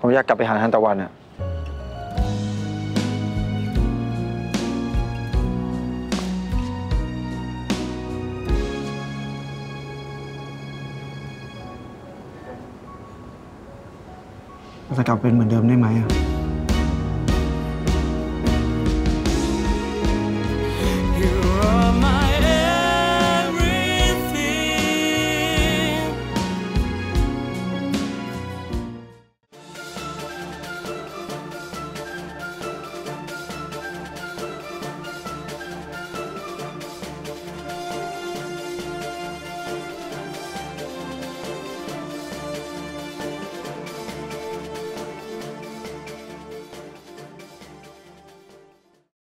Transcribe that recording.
ผมอยากกลับไปหาทานตะวันอะจะกลับเป็นเหมือนเดิมได้ไหมอะ